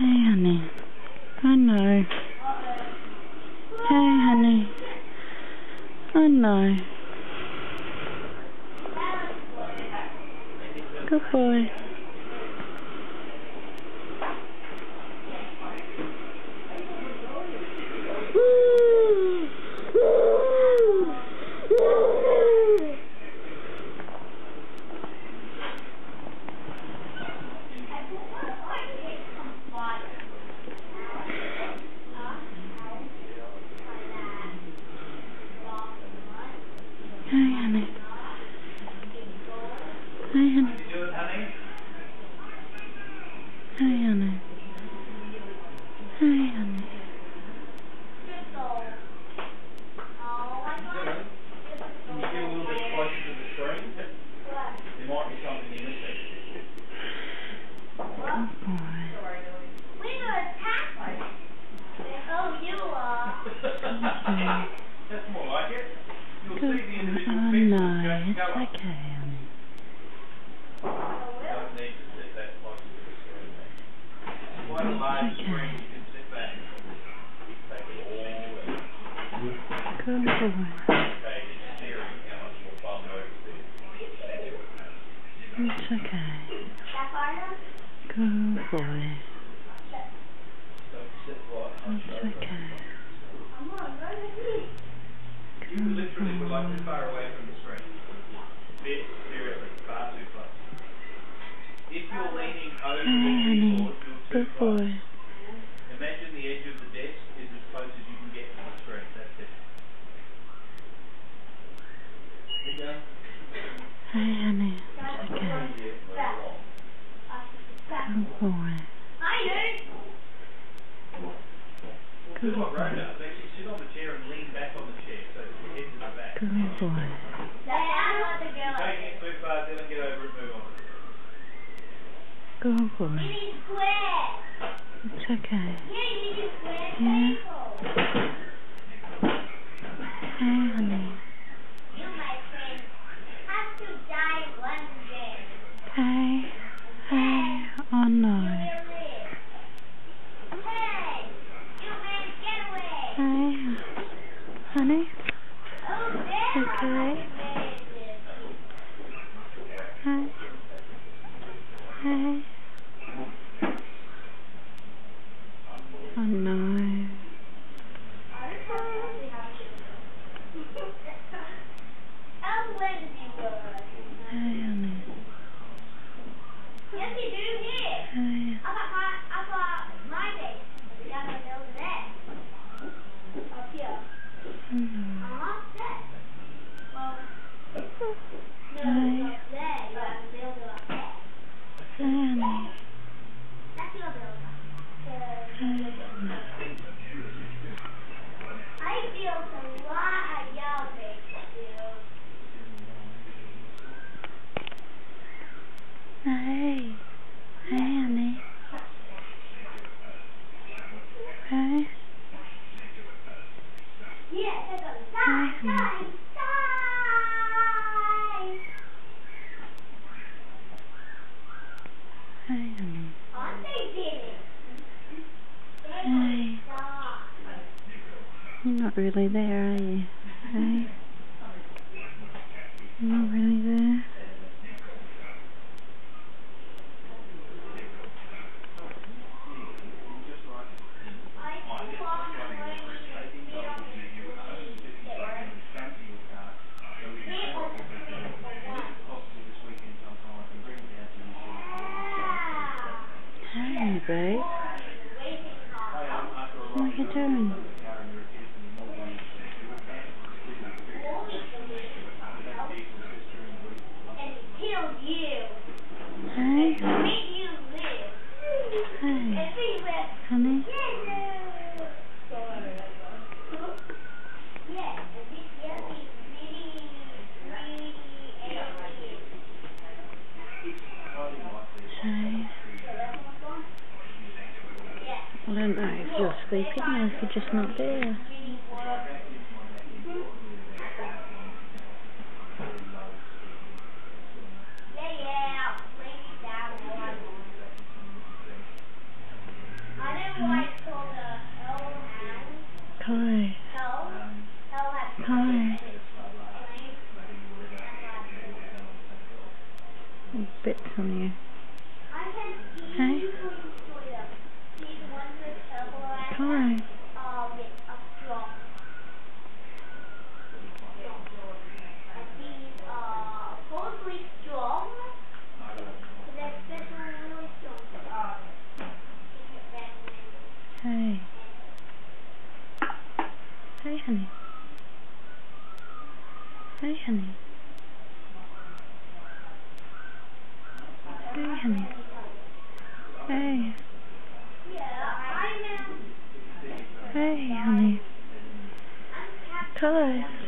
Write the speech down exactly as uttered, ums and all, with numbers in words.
Hey, honey. I know. Hey, honey. I know. Good boy. Hey, honey. Hey, honey. Hey, honey. Hey, honey. Can you get a little bit closer to the screen? There might be something you're missing. Good boy. Oh, you are. That's more like it. You'll Good see the individual boy. Oh, pixels no. change It's colour. okay, honey. Don't need to sit that close to the screen. Quite a large Okay. screen, you can sit back. Take it all out. Good boy. Okay, it's steering how much your thumb moves there. It's okay. Good boy. So sit right hunched It's over. okay. You Good literally were like boy. too far away from the screen. Bit, seriously, far too close. If you're leaning over Hey, the honey. keyboard, you're too Good close. boy. Imagine the edge of the desk is as close as you can get to the screen. That's it. Sit down. Hey, honey. It's okay. Yeah, move along. Good boy. Do Good what Ro boy. does. Actually sit on the chair and lean back on the chair so that your head is the back. Good boy. Taking it too far, then get over it, move on. Good boy. It's okay. Yeah? Hey, honey. Hey. Hey. Oh, no. Hey. Honey? Okay. Hey. Hey. Oh, no. Hey, honey. Yes, you do here. Hey. I got my, I got my base. Yeah, but over there. Up here. Oh, no. Uh-huh, there. Well, no, Hey. it's up there. You have to build it up there. Hey, honey. That's your builder. Hey, honey. I built a lot of your base, dude. Hey. Hey, honey. Hey. Yeah, it's a Hey, die, honey. die, die. Hey, honey. Aren't they big? Hey. You're not really there, are you? Hey. You're not really there. Hey, babe. What are you doing? And it killed you. Hey. It made you live. Hey. If he went, Honey. yeah, and this year is really, really angry. Hey. I don't know if you're sleeping or if you're just not there. Yeah, yeah, lay down one. honey. I can see Hey. you for you. See the one with purple eyes. Hi. Uh, with a straw. And these are supposedly strong. But they're especially really strong. Hey. Hey, honey. Hey, honey. Hey, honey. Hey. Yeah, I know. Hey, honey. Colors.